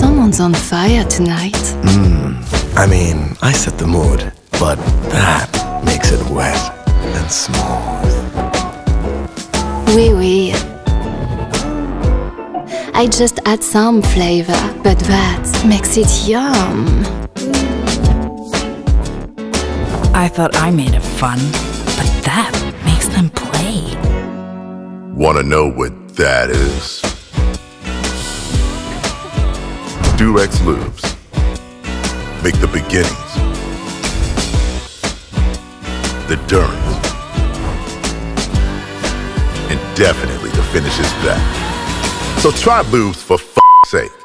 Someone's on fire tonight. I mean, I set the mood, but that makes it wet and smooth. Oui, oui. I just add some flavor, but that makes it yum. I thought I made it fun, but that makes them play. Wanna know what that is? Durex Lubes. Make the beginnings, the durings, and definitely the finishes back. So try lubes for f***'s sake.